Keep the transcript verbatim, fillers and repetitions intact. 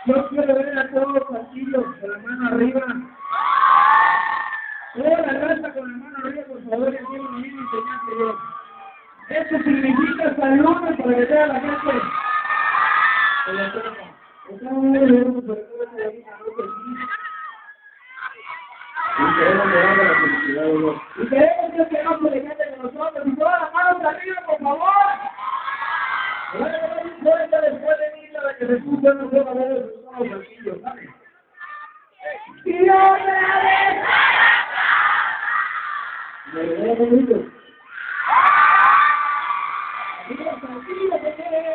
Yo quiero ver a todos los partidos con la mano arriba. Toda la raza con la mano arriba, por favor, que tiene una misma enseñanza yo. Esto significa saludos para que vea la gente. Estamos muy bien, por todo de aquí, y queremos que haga la felicidad de Dios. Y queremos que este no se le quede con nosotros. Y todas las manos arriba, por favor. Ahora después de mí, la que Jesús ya no se va a ver los bolsillos, ¿sabes? Y otra vez. Me voy a poner. Arriba, tranquilo, que quiere.